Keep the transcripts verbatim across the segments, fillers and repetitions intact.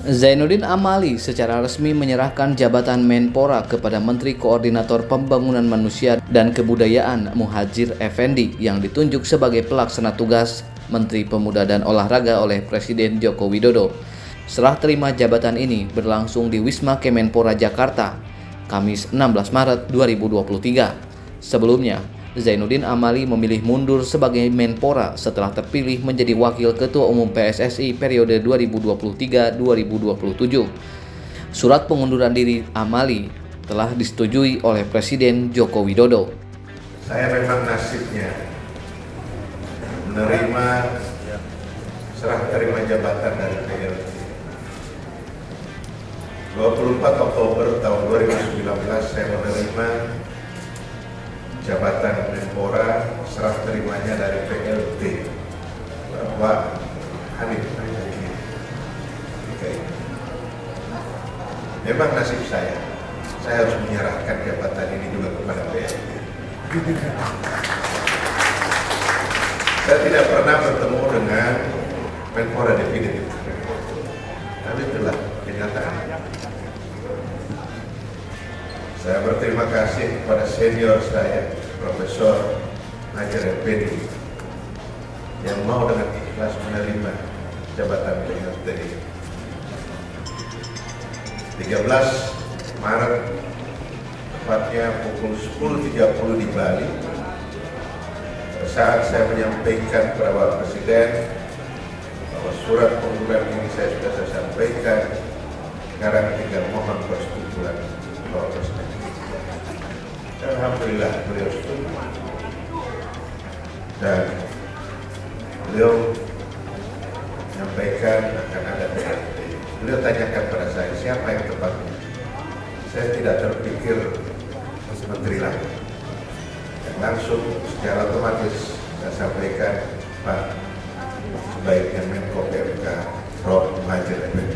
Zainuddin Amali secara resmi menyerahkan jabatan Menpora kepada Menteri Koordinator Pembangunan Manusia dan Kebudayaan Muhadjir Effendi yang ditunjuk sebagai pelaksana tugas Menteri Pemuda dan Olahraga oleh Presiden Joko Widodo. Serah terima jabatan ini berlangsung di Wisma Kemenpora Jakarta, Kamis enam belas Maret dua ribu dua puluh tiga. Sebelumnya, Zainuddin Amali memilih mundur sebagai Menpora setelah terpilih menjadi Wakil Ketua Umum P S S I periode dua ribu dua puluh tiga sampai dua ribu dua puluh tujuh. Surat pengunduran diri Amali telah disetujui oleh Presiden Joko Widodo. Saya memang nasibnya menerima serah terima jabatan dari P L T. dua puluh empat Oktober tahun dua ribu sembilan belas saya menerima jabatan Menpora, serah terimanya dari P L T bahwa Hanif memang nasib saya saya harus menyerahkan jabatan ini juga kepada P L T. Saya tidak pernah bertemu dengan Menpora definitif, tapi itulah kenyataan. Saya berterima kasih kepada senior saya, Profesor Muhadjir Effendi, yang mau dengan ikhlas menerima jabatan P L T. tiga belas Maret, tepatnya pukul sepuluh tiga puluh di Bali, saat saya menyampaikan kepada Bapak Presiden bahwa surat pengunduran ini saya sudah saya sampaikan, sekarang tinggal mohon persetujuan Bapak Presiden. Alhamdulillah beliau setuju dan beliau menyampaikan akan ada P L T. Beliau tanyakan pada saya siapa yang tepatnya. Saya tidak terpikir menteri lain. Dan langsung secara otomatis saya sampaikan, Pak, sebaiknya Menko P M K Prof Muhadjir Effendi.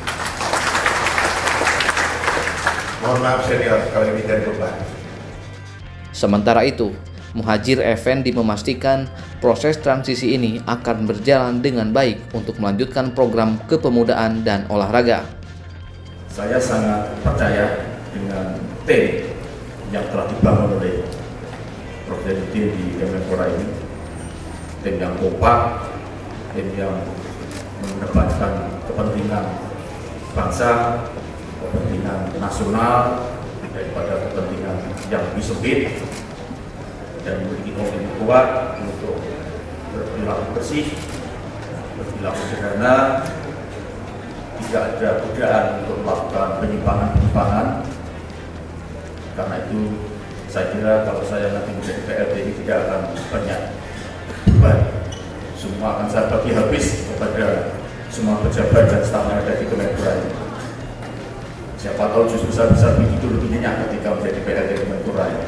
Mohon maaf senior kalau ini jadi beban. Sementara itu, Muhadjir Effendi memastikan proses transisi ini akan berjalan dengan baik untuk melanjutkan program kepemudaan dan olahraga. Saya sangat percaya dengan tim yang telah dibangun oleh Prof Zainuddin di Kemenpora ini. Tim yang kompak, tim yang mengedepankan kepentingan bangsa, kepentingan nasional, daripada kepentingan yang lebih sempit, dan memiliki komitmen kuat untuk berperilaku bersih, berperilaku sederhana, tidak ada godaan untuk melakukan penyimpangan-penyimpangan. Karena itu saya kira kalau saya nanti menjadi P L T ini tidak akan banyak beban. Semua akan saya bagi habis kepada semua pejabat dan staf yang ada di Kemenpora ini. Siapa tahu justru saya bisa begitu lebih nyenyak ketika menjadi P L T Kemenpora ini.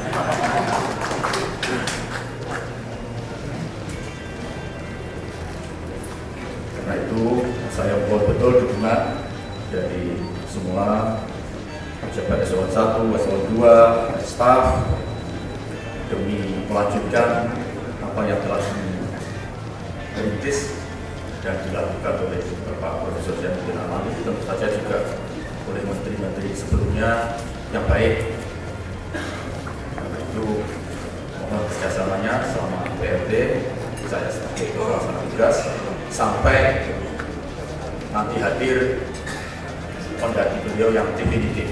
Karena itu saya mohon betul dukungan dari semua pejabat eselon satu, eselon dua, staf demi melanjutkan apa yang telah dirintis dan dilakukan oleh Bapak Profesor Zainuddin Amali, tentu saja juga oleh menteri-menteri sebelumnya yang baik. Karena itu mohon kerjasamanya selama P L T saya sebagai pelaksana tugas sampai nanti hadir pengganti beliau yang definitif,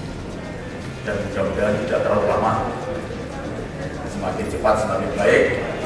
dan mudah-mudahan tidak terlalu lama, semakin cepat semakin baik.